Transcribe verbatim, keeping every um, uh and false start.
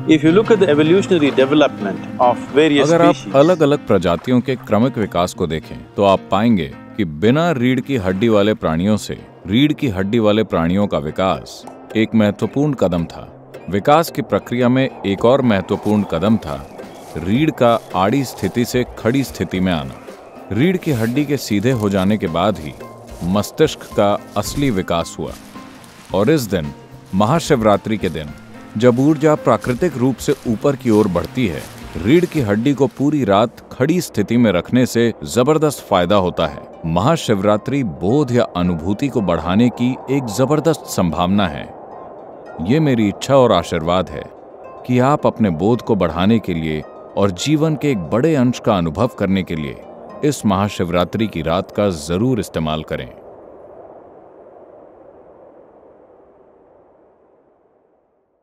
If you look at the evolutionary development of various अगर आप species, अलग अलग प्रजातियों के क्रमिक विकास को देखें तो आप पाएंगे कि बिना रीढ़ की हड्डी वाले प्राणियों से रीढ़ की हड्डी वाले प्राणियों का विकास एक महत्वपूर्ण कदम था। विकास की प्रक्रिया में एक और महत्वपूर्ण कदम था रीढ़ का आड़ी स्थिति से खड़ी स्थिति में आना। रीढ़ की हड्डी के सीधे हो जाने के बाद ही मस्तिष्क का असली विकास हुआ। और इस दिन, महाशिवरात्रि के दिन, जब ऊर्जा प्राकृतिक रूप से ऊपर की ओर बढ़ती है, रीढ़ की हड्डी को पूरी रात खड़ी स्थिति में रखने से जबरदस्त फायदा होता है। महाशिवरात्रि बोध या अनुभूति को बढ़ाने की एक जबरदस्त संभावना है। ये मेरी इच्छा और आशीर्वाद है कि आप अपने बोध को बढ़ाने के लिए और जीवन के एक बड़े अंश का अनुभव करने के लिए इस महाशिवरात्रि की रात का जरूर इस्तेमाल करें।